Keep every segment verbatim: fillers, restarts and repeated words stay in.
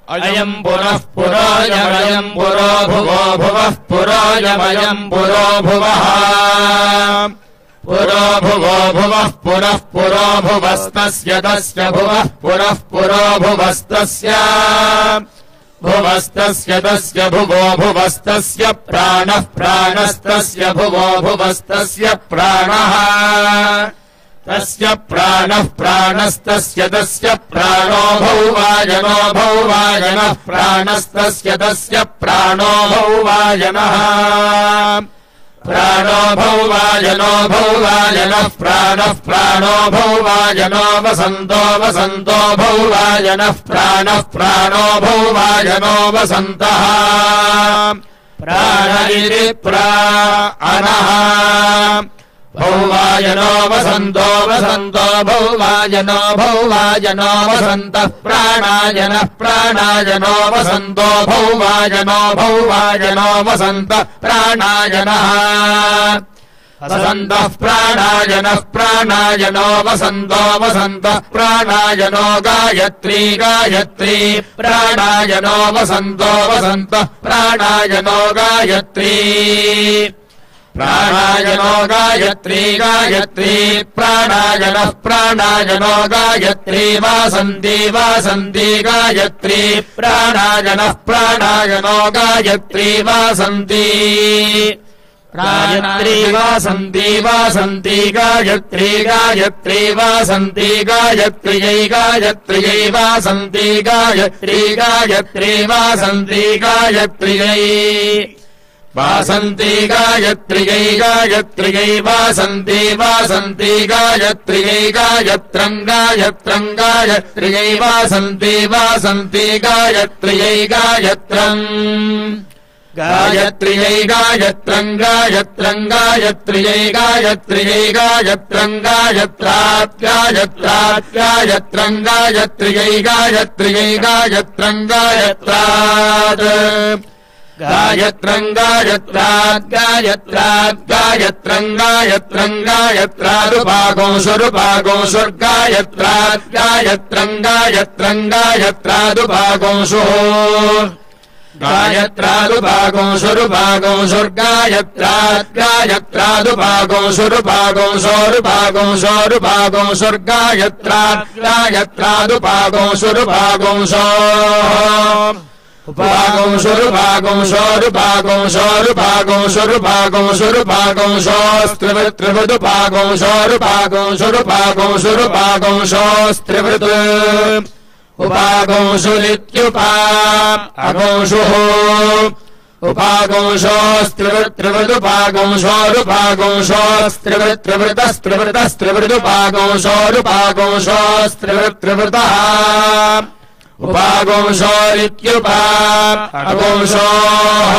अयम् पुरः पुरोऽयमयम् पुरो भुवो भुवः पुरोऽयमयम् पुरो भुवः पुरो भुवो भुवः पुरः पुरो भुवस्तस्य तस्य भुवः पुरः पुरो भुवस्तस्य भुवस्तस्य तस्य भुवो भुवस्तस्य प्राणः प्राणस्तस्य भुवो भुवस्तस्य प्राणः तस्य प्राणः प्राणस्तस्य तस्य प्राणो भौवायनो भौवायनः प्राणस्तस्य तस्य प्राणो भौवायनः प्राणो भौवायनो भौवायनः प्राणः प्राणो भौवायनो वसन्तो वसन्तो भौवायनः प्राणः प्राणो भौवायनो वसन्तः प्राणरिति प्राणः भौवायनो वसन्तो वसन्तो भौवायनो भौवायनो वसन्तः प्राणायनः प्राणायनो वसन्तो भौवायनो भौवायनो वसन्तः प्राणायनः वसन्तः प्राणायनः प्राणायनो वसन्तो वसन्तः प्राणायनो गायत्री गायत्री प्राणायनो वसन्तो वसन्तः प्राणायनो गायत्री प्राणायनो गायत्री गायत्री प्राणायनः प्राणायनो गायत्री वासन्ती वासन्ती गायत्री प्राणायनः प्राणायनो गायत्री वासन्ती गायत्री वासन्ती वासन्ती गायत्री गायत्री वासन्ती गायत्र्यै गायत्र्यै वासन्ती गायत्री गायत्री वासन्ती गायत्र्यै वासन्ती गायत्र्यै गायत्र्यै वासन्ती वासन्ती गायत्र्यै गायत्रम् गायत्रम् गायत्र्यै वासन्ती वासन्ती गायत्र्यै गायत्रम् गायत्र्यै गायत्रम् गायत्रम् गायत्र्यै गायत्र्यै गायत्रम् गायत्रात् गायत्रात् गायत्रम् गायत्र्यै गायत्र्यै गायत्रम् गायत्रात् गायत्रम् गायत्रात् गायत्रात् गायत्रम् गायत्रम् गायत्रादुपागोंशुरुपागोंशुर्गायत्रात् गायत्रम् गायत्रम् गायत्रादुपागोंशुः गायत्रादुपागोंशुरुपागोंशुर्गायत्रात् गायत्रादुपागोंशुरुपागोंशोरुपागोंशुर्गायत्रात् गायत्रादुपागोंशुरुपागोंशोः उपागोंशुरुपागोंशोरुपागोंशोरुपागोंशोरुपागोंशोरुपागोंशोस्त्रिवृत् उपागोंशुरित्युपा अगोंशुः उपागोंशोस्त्रिवृत्त्रिवृत्त्रिवृत्त्रिवृत्त्रिवृत्तस्त्रिवृत्त्रिवृतस्त्रिवृत्त्रिवृतः उपागोंशोरित्युपा अगोंशोः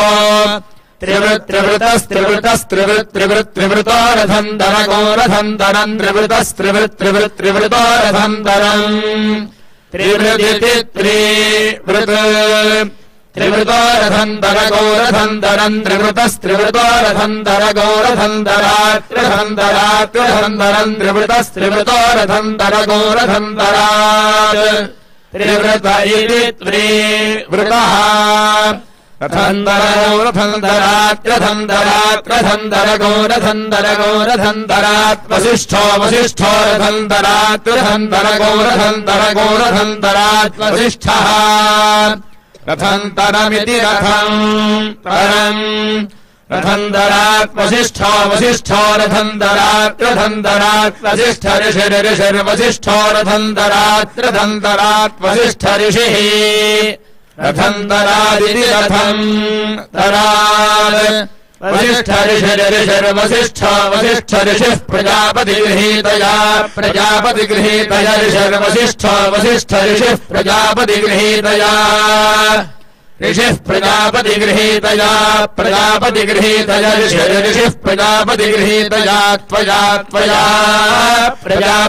त्रिवृत्त्रिवृतस्त्रिवृतस्त्रिवृत्त्रिवृत्त्रिवृत्त्रिवृतो रथन्तरगो रथन्तरम् त्रिवृतस्त्रिवृत्त्रिवृत्त्रिवृतो रथन्तरम् त्रिवृदिति त्रिवृत् त्रिवृतो रथन्तरगो रथन्तरम् त्रिवृतस्त्रिवृतो रथन्तरगो रथन्तरात् रथन्तरात् रथन्तरम् त्रिवृतस्त्रिवृतो रथन्तरगो रथन्तरात् त्रिवृत इति त्रिवृतः रथन्तरगो रथन्तरात् रथन्तरात् रथन्तरगो रथन्तरगो रथन्तरात् वसिष्ठो वसिष्ठो रथन्तरात् रथन्तरगो रथन्तरगो रथन्तरात् वसिष्ठः रथन्तरमिति रथम् तरम् रथन्तरात् वसिष्ठो वसिष्ठो रथन्तरात् रथन्तरात् वसिष्ठ ऋषिर्षिर्वसिष्ठो रथन्तरात् रथन्तरात् वसिष्ठ ऋषिः रथन्तरादिति रथम् तरात् वसिष्ठ ऋषिर्षिर्वसिष्ठ वसिष्ठ ऋषिः प्रजापतिगृहीतया प्रजापतिगृहीतया ऋषिर्वसिष्ठ वसिष्ठ ऋषिः प्रजापतिगृहीतया ऋषिः प्रजापतिगृहीतया प्रजापतिगृहीतया ऋषिः प्रजापतिगृहीतया त्वया त्वया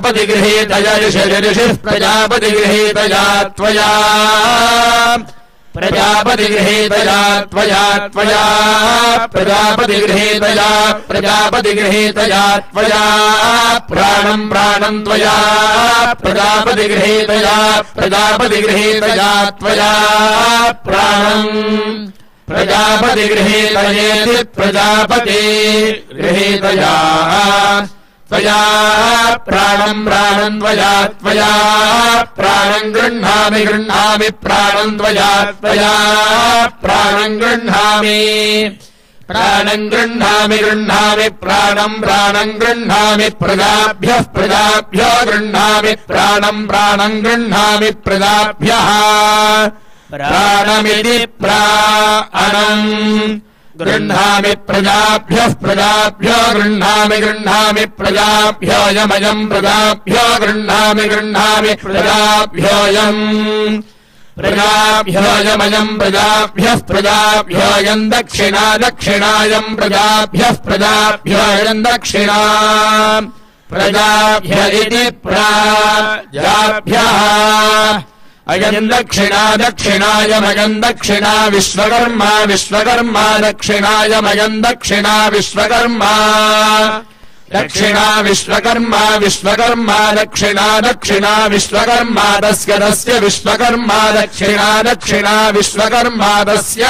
प्रजापतिगृहीतया ऋषिः प्रजापतिगृहीतया त्वया प्रजापतिगृहीतया त्वया त्वया प्रजापतिगृहीतया प्रजापतिगृहीतया त्वया प्राणम् प्राणम् त्वया प्रजापतिगृहीतया प्रजापतिगृहीतया त्वया प्राणम् प्रजापतिगृहीतयेति प्रजापति गृहीतया त्वया प्राणम् प्राणम् त्वया त्वया प्राणम् गृह्णामि गृह्णामि प्राणम् त्वया त्वया प्राणम् गृह्णामि प्राणम् गृह्णामि गृह्णामि प्राणम् प्राणम् गृह्णामि प्रजाभ्यः प्रजाभ्यो गृह्णामि प्राणम् प्राणम् गृह्णामि प्रजाभ्यः प्राणमिति प्राणम् गृह्णामि प्रजाभ्यः प्रजाभ्यो गृह्णामि गृह्णामि प्रजाभ्योऽयमयम् प्रजाभ्यो गृह्णामि गृह्णामि प्रजाभ्योऽयम् प्रजाभ्योऽयमयम् प्रजाभ्यः प्रजाभ्योऽयम् दक्षिणा दक्षिणायम् प्रजाभ्यः प्रजाभ्योऽयम् दक्षिणा प्रजाभ्य इति प्राजाभ्यः अयम् दक्षिणा दक्षिणायमयम् दक्षिणा विश्वकर्मा विश्वकर्मा दक्षिणायमयम् दक्षिणा विश्वकर्मा दक्षिणा विश्वकर्मा विश्वकर्मा दक्षिणा दक्षिणा विश्वकर्मा तस्य तस्य विश्वकर्मा दक्षिणा दक्षिणा विश्वकर्मा तस्य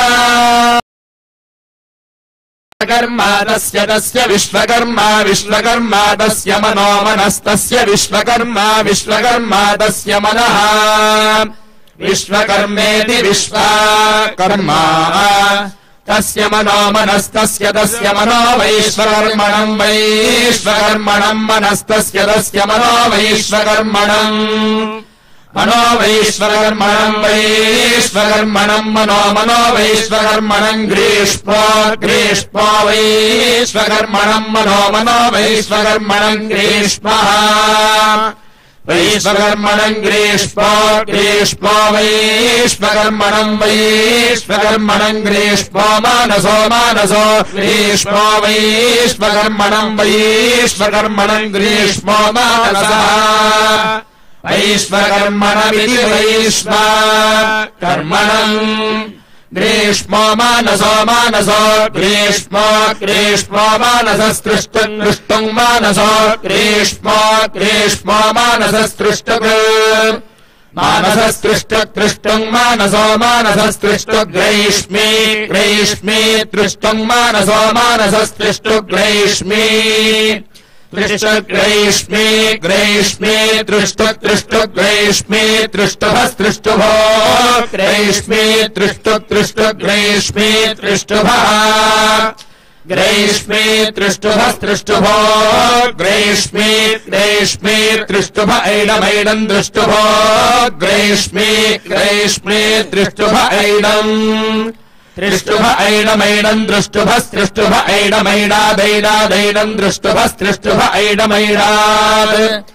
कर्मा तस्य तस्य विश्वकर्मा विश्वकर्मा तस्य मनो मनस्तस्य विश्वकर्मा विश्वकर्मा तस्य मनः विश्वकर्मेति विश्वकर्मा तस्य मनो मनस्तस्य तस्य मनो वैश्वकर्मणम् वैश्वकर्मणम् मनस्तस्य तस्य मनो वैश्वकर्मणम् मनो वैश्वकर्मणम् वैश्वकर्मणम् मनो मनो वैश्वकर्मणम् ग्रीष्मो ग्रीष्मो वैश्वकर्मणम् मनो मनो वैश्वकर्मणम् ग्रीष्मः वैश्वकर्मणम् ग्रीष्मो ग्रीष्मो वैश्वकर्मणम् वैश्वकर्मणम् ग्रीष्मो मानसो मानसो ग्रीष्मो वैश्वकर्मणम् वैश्वकर्मणम् ग्रीष्मो मानसः वैश्वकर्मणमिति वैश्वकर्मणम् ग्रीष्मो मानसो मानसो ग्रीष्मो ग्रीष्मो मानसस्तृष्टुम् दृष्टुम् मानसो ग्रीष्मो ग्रीष्मो मानसस्तृष्टुक् मानसस्तृष्टुम् मानसो मानसस्तृष्टुग्रैष्मी ग्रैष्मी तृष्टुम् मानसो मानसस्तृष्टुग्रैष्मी तृष्टुग्रैष्मी ग्रैष्मी तृष्टुतृष्टुग्रैष्मी तृष्टुभस्तृष्टुभो ग्रैष्मी तृष्टुतृष्टुग्रैष्मी तृष्टुभः ग्रैष्मी तृष्टुभस्तृष्टुभो ग्रैष्मी ग्रैष्मी तृष्टुभ ऐडमैडम् दृष्टुभो ग्रैष्मी ग्रैष्मी तृष्टुभ ऐडम् तृष्टुभ ऐडमैडम् दृष्टुभस्तृष्टुभ ऐडमैडादैडादैडम् दृष्टुभस्तृष्टुभ ऐडमैडात्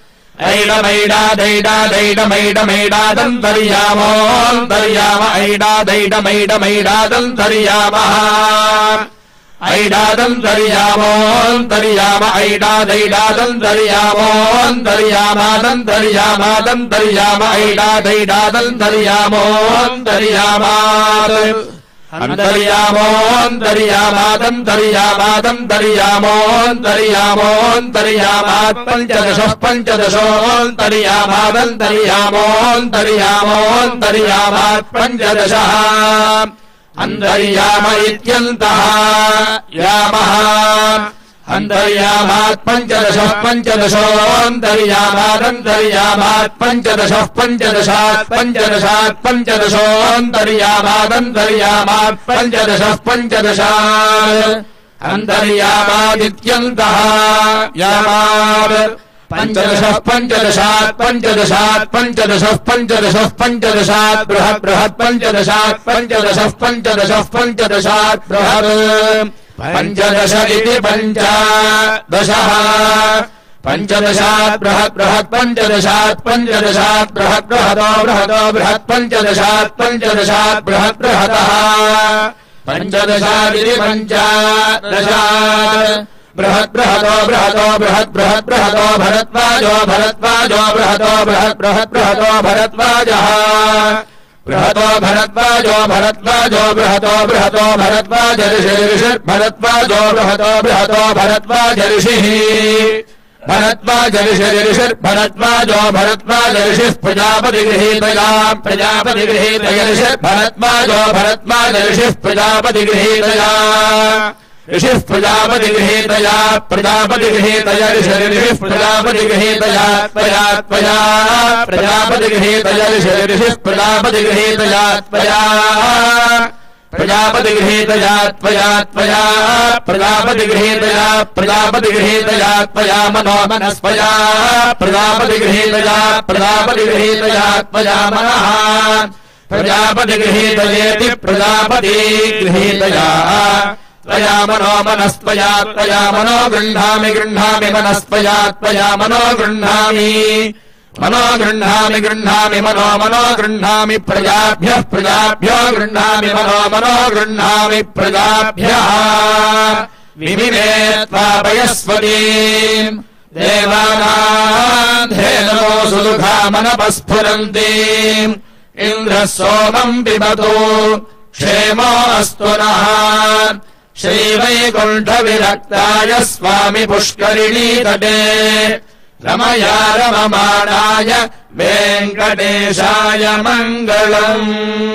ऐडमैडादैडादैडमैडमैडादन्तर्यामोऽन्तर्याम ऐडादैडमैडमैडादन्तर्यामः ऐडादन्तर्यामोऽन्तर्याम ऐडादैडादन्तर्यामोऽन्तर्यामादन्तर्यामादन्तर्याम ऐडादैडादन्तर्यामोऽन्तर्यामात् अन्तर्यामोऽन्तर्यामादन्तर्यामोऽन्तर्यामोऽन्तर्यामोऽन्तर्यामात् पञ्चदशः पञ्चदशोऽन्तर्यामादन्तर्यामोऽन्तर्यामोऽन्तर्यामात् पञ्चदशः अन्तर्याम इत्यन्तः यामः अन्तर्यामात् पञ्चदशः पञ्चदशोऽन्तर्यामादन्तर्यामात् पञ्चदशः पञ्चदशात् पञ्चदशात् पञ्चदशोऽन्तर्यामादन्तर्यामात् पञ्चदशः पञ्चदशात् अन्तर्यामादित्यन्तः यामात् पञ्चदशः पञ्चदशात् पञ्चदशात् पञ्चदशः पञ्चदशः पञ्चदशात् बृहत् बृहत् पञ्चदशात् पञ्चदशः पञ्चदशः पञ्चदशात् बृहत् पञ्चदश इति पञ्चदशः पञ्चदशात् बृहत् बृहत् पञ्चदशात् पञ्चदशात् बृहत् बृहतो बृहतो बृहत् पञ्चदशात् पञ्चदशात् बृहत् बृहतः पञ्चदशादिति पञ्चदशात् बृहत् बृहतो बृहतो बृहत् बृहत् बृहतो भरद्वाजो भरद्वाजो बृहतो बृहत् बृहत् बृहतो भरद्वाजः बृहतो भरद्वाजो भरद्वाजो बृहतो बृहतो भरद्वाजऋषिर्भरद्वाजो बृहतो बृहतो भरद्वाजऋषिः भरद्वाजऋषिर्भरद्वाजो भरद्वाजऋषिः प्रजापतिगृहीतया प्रजापतिगृहीतयऋषिर्भरद्वाजो भरद्वाजऋषिः प्रजापतिगृहीतया ऋषिः प्रजापतिगृहीतया प्रजापतिगृहीतया ऋषिः प्रजापतिगृहीतया त्वया त्वया प्रजापतिगृहीतया ऋषिः प्रजापतिगृहीतया त्वया प्रजापतिगृहीतया त्वया त्वया प्रजापतिगृहीतया प्रजापतिगृहीतया त्वया मनो मनस्त्वया प्रजापतिगृहीतया प्रजापतिगृहीतया त्वया मनः प्रजापतिगृहीतयेति प्रजापतिगृहीतया त्वया मनो मनस्त्वया त्वया मनो गृह्णामि गृह्णामि मनस्त्वया त्वया मनो गृह्णामि मनो गृह्णामि गृह्णामि मनो मनो गृह्णामि प्रजाभ्यः प्रजाभ्यो गृह्णामि मनो मनो गृह्णामि प्रजाभ्यः विमिमे त्वापयस्वतीम् देवानाम् धेनो सुदुःखामनपस्फुरन्तीम् इन्द्रः सोमम् पिबतु क्षेमो अस्तु नः श्रीवैकुण्ठविरक्ताय स्वामि पुष्करिणी तटे रमया रममाणाय वेङ्कटेशाय मङ्गलम्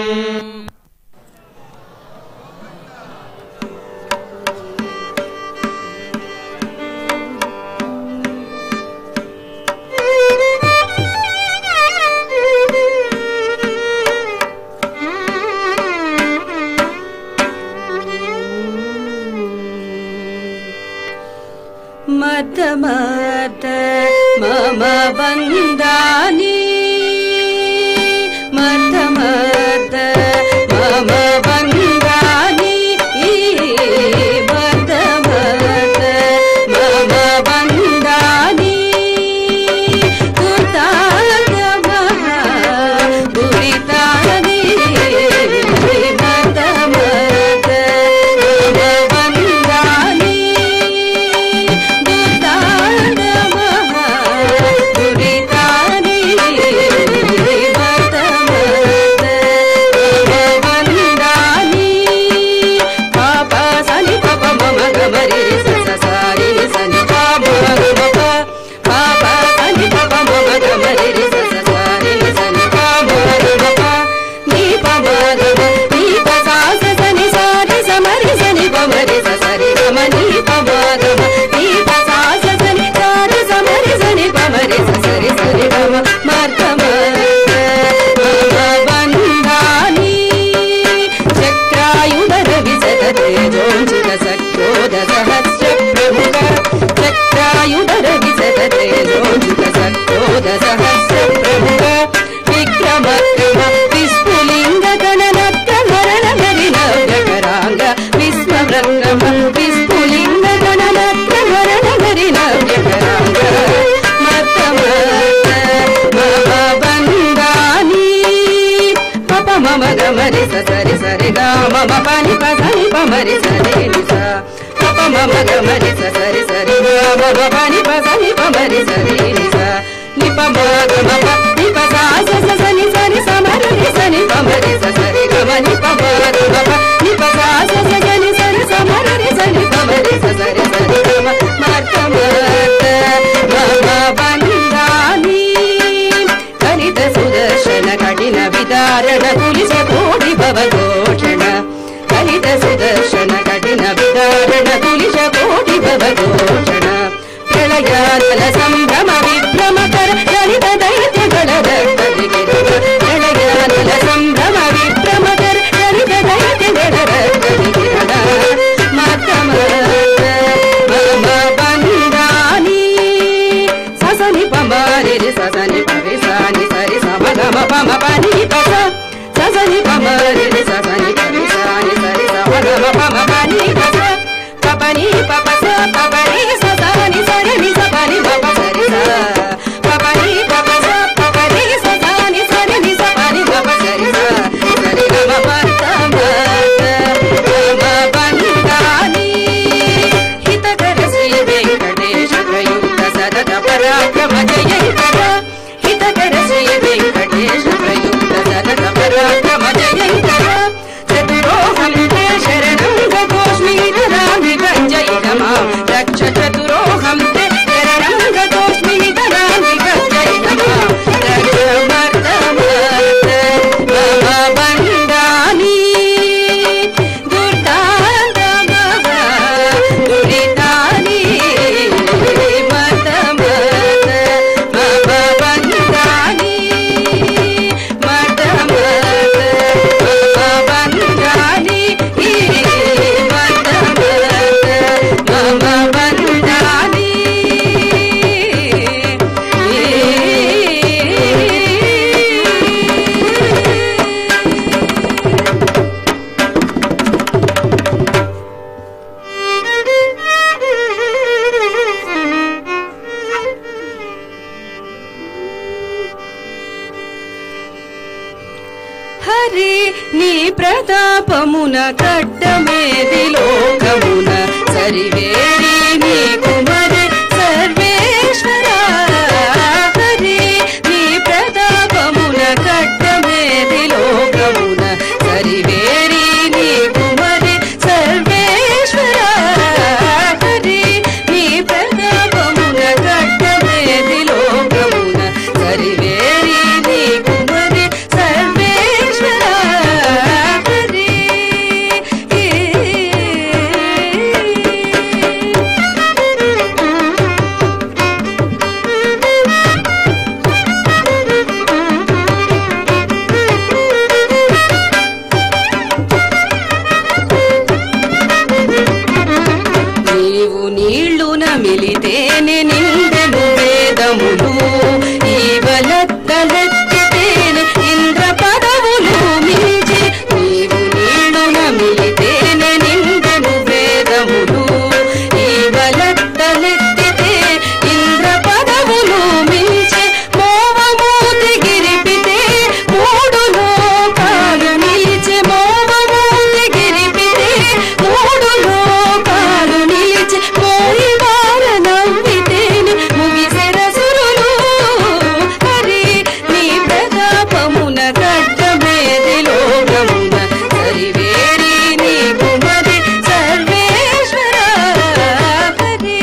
मत मत मम बन्दानि मत मत मम बन्दानि मत मत मम बन्दानि कृतागमः दुरितानि मत मत मम बन्दानि मरि सरि सरि ग मम पनि पसनि पमरि सरि निसा पप मम ग मरि सरि सरि ग मम पनि पसनि पमरि सरि निसा निप म ग म प नि प सा स स सनि सरि समरि सनि पमरि सरि ग म नि प म ग म प नि प सा स स सनि सरि समरि सनि पमरि सरि सरि ग म मर्त मर्त मम बन्दानि कलित सुदर्शन कठिन विदारण तुलिस कोटि भवघोषण कलित सुदर्शन कठिन विदारण तुलिस कोटि भवघोषण प्रलयानल संभ्रम विभ्रमकर ललित दैत्यगण रक्तदिगिरव प्रलयानल संभ्रम विभ्रमकर ललित दैत्यगण रक्तदिगिरव मत मत मम बन्दानि ससनि पमरि ससनि परि सनि सरि सम गम पम पनि पस ससनि पमरि ससनि परि सनि सरि सम गम पम पनि पस पपनि पपस पपरि ससनि सरि नि सपनि पप सरि स पपनि पपस पपरि ससनि सरि नि सपनि पप सरि स सरि गम मत मत मम बन्दानि हितकर श्री वेंकटेश प्रयुक्त सतत पराक्रम जय कर हितकर श्री वेंकटेश प्रयुक्त सतत पराक्रम హరి నీ ప్రతాపమున కట్టమేది లోకమున సరివేరి నీ కుమరి సర్వేశ్వర హరి నీ ప్రతాపమున కట్టమేది లోకమున సరివేరి నీ కుమరి సర్వేశ్వర హరి నీ ప్రతాపమున కట్టమేది లోకమున సరివేరి నీ కుమరి సర్వేశ్వర హరి నీవు నీళ్లు నమిలితేనే నిందెను వేదములు ఈవలత్తలెత్తితేనే ఇంద్ర పదవులు మించి నీవు నీళ్లు నమిలితేనే నిందెను వేదములు ఈవలత్తలెత్తితే ఇంద్ర పదవులు మించి మోవమూతి గిరిపితే మూడు లోకాలు నిలిచి మోవమూతి గిరిపితే మూడు లోకాలు నిలిచి మోయి వార నవ్వితేని ముగిసెర సురులు హరి నీ ప్రతాపమున కట్టమేది లోకమున సరివేరి నీ కుమరి సర్వేశ్వర హరి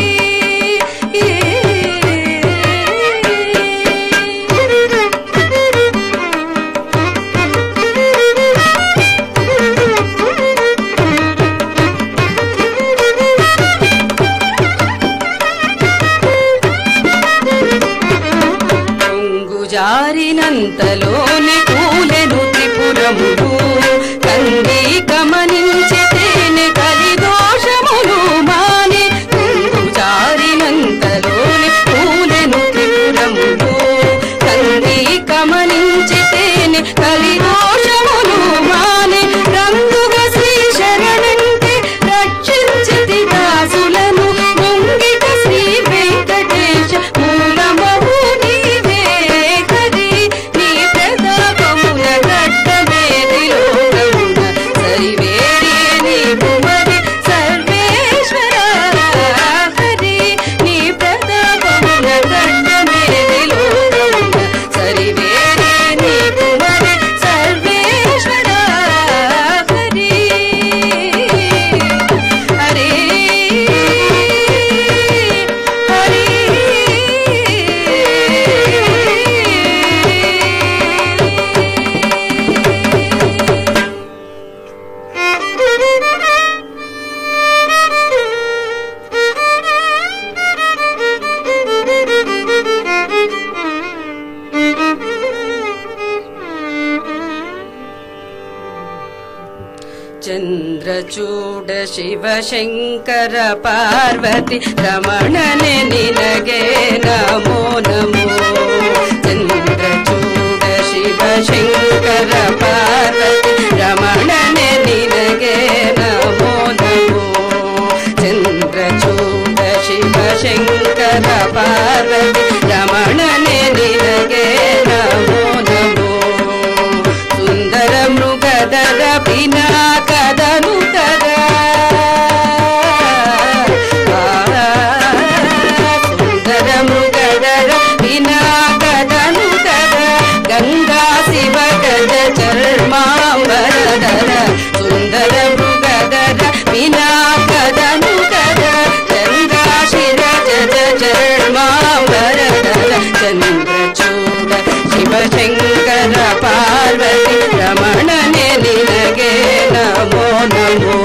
పొంగు జారినంతలోని కూలెను త్రిపురములు కంది గమనించితేనే కలి దోషములు మాని పొంగు జారినంతలోని కూలెను త్రిపురములు కంది గమనించితేనే కలి దోషములు మాని రంగుగా శ్రీ శరణంటే రక్షించితి దాసులను ముంగిట శ్రీ వెంకటేశ మూలమహు నీవే హరి నీ ప్రతాపమున కట్టమేది లోకమున సరివేరి నీ కుమరి సర్వేశ్వర హరి నీ ప్రతాపమున కట్టమేది లోకమున సరివేరి నీ కుమరి సర్వేశ్వర హరి హరి ಚಂದ್ರಚೂಡ ಶಿವಶಂಕರ ಪಾರ್ವತಿ ರಮಣನೆ ನಿನಗೆ ನಮೋ ನಮೋ ಚಂದ್ರಚೂಡ ಶಿವಶಂಕರ ಪಾರ್ವತಿ ರಮಣನೆ ನಿನಗೆ ನಮೋ ನಮೋ ಚಂದ್ರಚೂಡ ಶಿವಶಂಕರ ಪಾರ್ವತಿ ರಮಣನೆ ನಿನಗೆ ನಮೋ ನಮೋ ಸುಂದರ ಮೃಗದರ ಪಿನಾಕದನು ಕದ ಸುಂದರ ಮೃಗದರ ಪಿನಾಕದನು ಕದ ಗಂಗಾ ಶಿವ ಗಜ ಚರ್ಮಾಂಬರದರ ಸುಂದರ ಮೃಗದರ ಪಿನಾಕದನು ಕದ ಗಂಗಾ ಶಿರ ಜಜ ಚರ್ಮಾಂಬರದರ ಚಂದ್ರಚೂಡ ಶಿವಶಂಕರ ಪಾರ್ವತಿ ರಮಣನೆ ನಿನಗೆ ನಮೋ ನಮೋ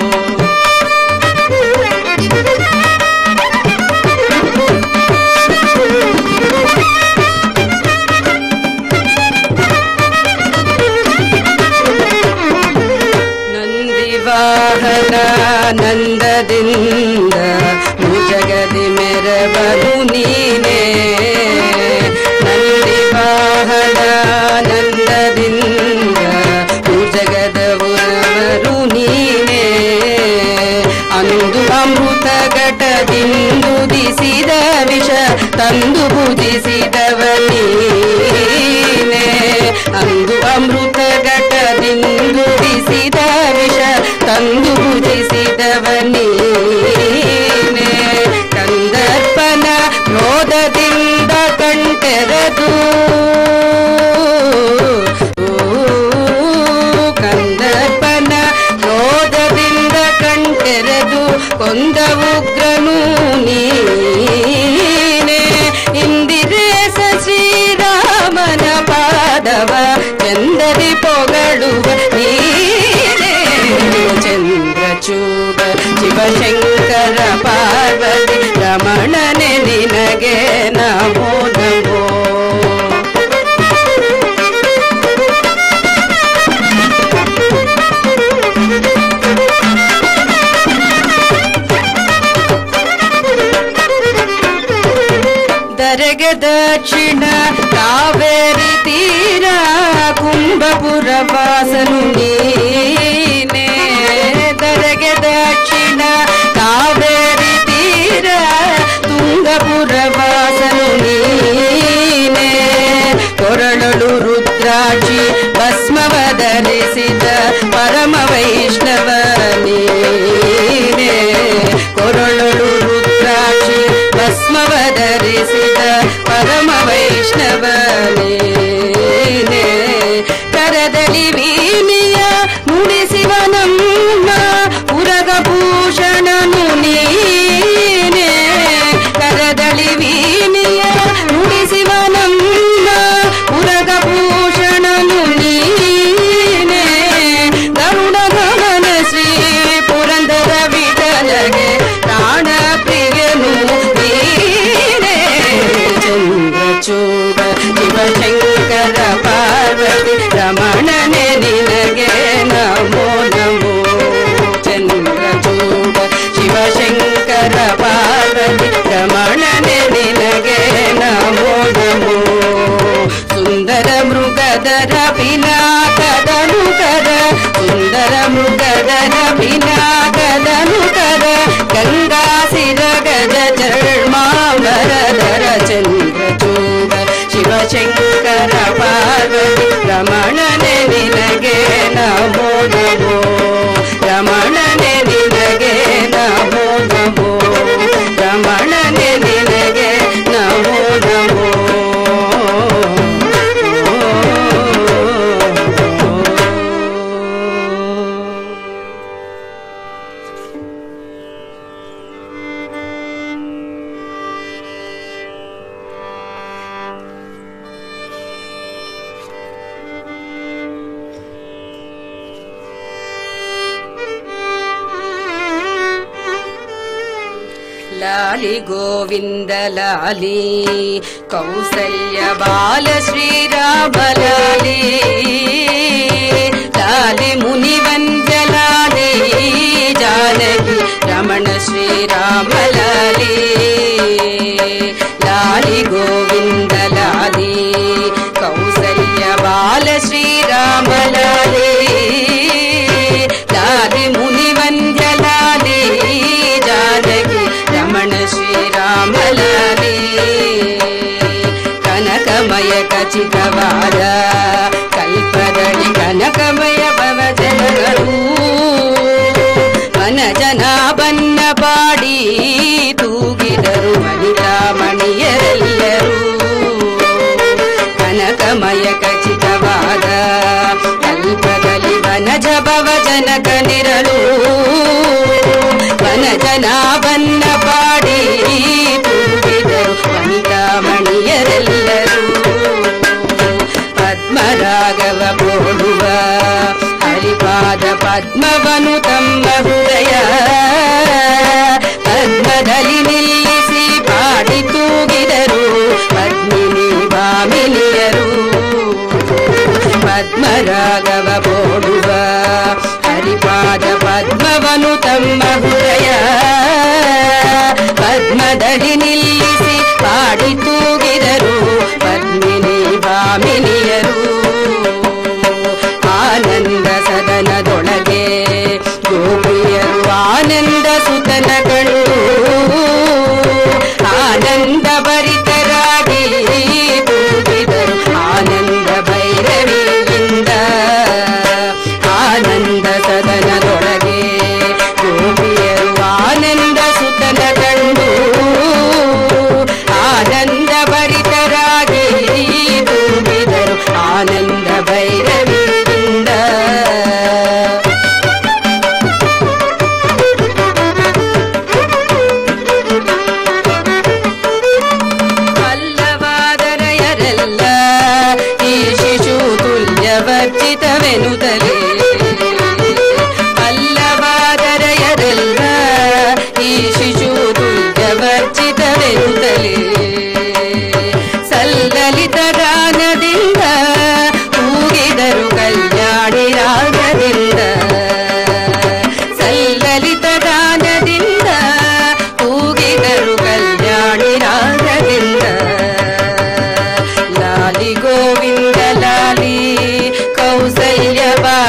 ನಂದಿವಾಹನ ನಂದದಿಂದ ಭುಜಗದಿ ಮೆರವನು ನೀನೇ ನಂದಿವಾಹನ ನಂದದಿಂದ ಭುಜಗದವರು ನೀನೇ ಅಂದು ಅಮೃತ ಘಟದಿಂದು ದಿಸಿದ ವಿಷ ತಂದು ಭುಜಿಸಿದವ ನೀನೇ ಅಂದು ಅಮೃತ ಘಟ ಕೇಳುವ ನೀನೇ ಚಂದ್ರಚೂಡ ಶಿವಶಂಕರ ಪಾರ್ವತಿ ರಮಣನೆ ನಿನಗೆ ನಮೋ ನಮೋ. ದರೆಗೆ ದಕ್ಷಿಣ ಕಾವೇರಿ ತೀರ ಕುಂಭಪುರ ವಾಸನು ನೀನೇ. ದರೆಗೆ ದಕ್ಷಿಣ ಕಾವೇರಿ ತೀರ ತುಂಗಪುರ ವಾಸನು ನೀನೇ. ಕೊರಳಲು ರುದ್ರಾಕ್ಷಿ ಭಸ್ಮವ ಧರಿಸಿದ ಪರಮ ವೈಷ್ಣವ ನೀನೇ. ಕೊರಳಲು ರುದ್ರಾಕ್ಷಿ ಭಸ್ಮವ ಧರಿಸಿದ ಪರಮ ವೈಷ್ಣವ ನೀನೇ. ಕರದಲ್ಲಿ ವೀಣಿಯ ನುಡಿಸಿವ ನಮ್ಮ ಪುರಗಭೂಷಣನು ನೀನೇ. ಕರದಲ್ಲಿ ವೀಣಿಯ ನುಡಿಸಿವ ನಮ್ಮ ಪುರಗಭೂಷಣನು ನೀನೇ. ಗರುಡ ಗಮನ ಶ್ರೀ ಪುರಂದರ ವಿಠಲಗೆ ಪ್ರಾಣ ಪ್ರಿಯನು ನೀನೇ. ಚಂದ್ರಚೂಡ ಶಿವಶಂಕರ ಪಾರ್ವತಿ ರಮಣನೆ ನಿನಗೆ ನಮೋ ನಮೋ. ಚಂದ್ರಚೂಡ ಶಿವಶಂಕರ ಪಾರ್ವತಿ ರಮಣನೆ ನಿನಗೆ ನಮೋ ನಮೋ. ಸುಂದರ ಮೃಗದರ ಪಿನಾಕದನು ಕರ ಸುಂದರ ಮೃಗದರ ಪಿನಾಕದನು ಕರ ಗಂಗಾ ಸಿರ ಗಜ ಚರ್ಮಾಂಬರಧರ ಚಂದ್ರಚೂಡ ಶಿವಶಂಕರ ಪಾರ್ವತಿ ರಮಣನೆ ನಿನಗೆ ನಮೋ ನಮೋ. ರಮಣನೆ ನಿನಗೆ ನಮೋ ನಮೋ. ರಮಣನೆ ನಿನಗೆ ನಮೋ ನಮೋ. ಲಾಲಿ ಗೋವಿಂದ ಲಾಲಿ ಕೌಸಲ್ಯ ಬಾಲ ಶ್ರೀರಾಮ ಲಾಲಿ. ಲಾಲಿ ಮುನಿವಂದ್ಯ ಲಾಲಿ ಜಾನಕಿ ರಮಣ ಶ್ರೀರಾಮ ಲಾಲಿ. ಲಾಲಿ ಗೋವಿಂದ ಲಾಲಿ ಕೌಸಲ್ಯ ಬಾಲ ಶ್ರೀರಾಮ ಲಾಲಿ. ಲಾಲಿ ಮುನಿವಂದ್ಯ ಲಾಲಿ ಜಾನಕಿ ರಮಣ ಶ್ರೀರಾಮ ಲಾಲಿ. ಕನಕಮಯ ಖಚಿತವಾದ ಕಲ್ಪದಳಿ ಕನಕಮಯ ಭವಜನಗಳು ವನಜನಾಭನ್ನ ಪಾಡಿ ತೂಗಿದರು ವನಿತಾಮಣಿಯರೆಲ್ಲರೂ. ಕನಕಮಯ ಖಚಿತವಾದ ಕಲ್ಪದಲ್ಲಿ ವನಜ ಭವಜನಕ ನಿರಳು ವನಜನಾಭನ್ನ ಪಾಡಿ ತೂಗಿದರು ವನಿತಾಮಣಿಯರೆಲ್ಲರೂ. ಪದ್ಮರಾಗವ ಬೋಳುವ ಹರಿಪಾದ ಪದ್ಮವನು ತಮ್ಮ ಹೃದಯ ಪದ್ಮದಲ್ಲಿ ನಿಲ್ಲಿಸಿ ಪಾಡಿ ತೂಗಿದರು ಪದ್ಮಿನಿ ಭಾಮಿನಿಯರು. ಪದ್ಮರಾಗವ ಬೋಳುವ ಹರಿಪಾದ ಪದ್ಮವನು ತಮ್ಮ ಹೃದಯ ಪದ್ಮದಲ್ಲಿ ನಿಲ್ಲಿಸಿ ಪಾಡಿ ತೂಗಿದರು ಪದ್ಮಿನಿ ಭಾಮಿನಿಯರು. ಆನಂದ ಸದನದೊಳಗೆ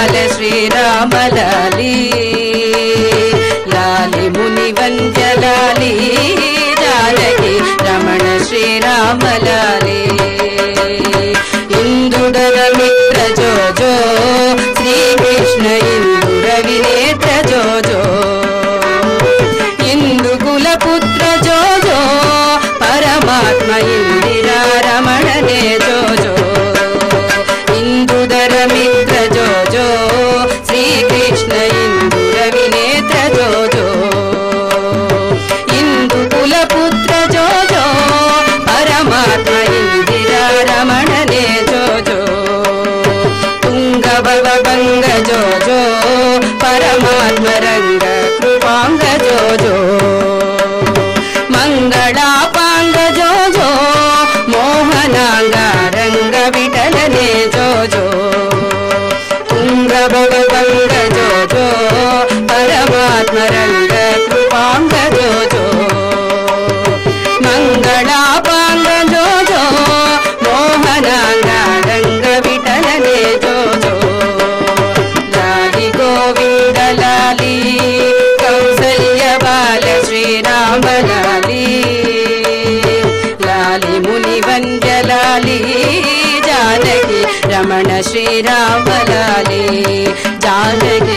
బాల శ్రీరామ లాలి లాలి ముని వంద్య లాలి జానకి రమణ శ్రీరామ లాలి ఇందుడర మిత్ర జో జో శ్రీకృష్ణ ఇందుర వినేత్ర జో జో ఇందుకుల పుత్ర జో జో పరమాత్మ ఇందిరా రమణనే జో జో ఇందుదర మిత్ర జో జో శ్రీకృష్ణ ఇందుర వినేత్ర జో జో ఇందుకుల పుత్ర జో జో పరమాత్మ ఇందిరా రమణనే జో జో తుంగ భవ భంగ జో జో పరమాత్మ రంగ కృపాంగ జో జో మంగళాపాంగ జో జో మోహనాంగ రంగ విఠలనే జో జో తుంగ భవ భంగ జో జో పరమాత్మ రంగ కృపాంగ జో జో మంగళాపాంగ జో జో మోహనాంగ రంగ విఠలనే జో జో లాలి గోవింద లాలి కౌసల్య బాల శ్రీరామ లాలి లాలి ముని వంద్య లాలి జానకి రమణ శ్రీరామ లాలి జానకి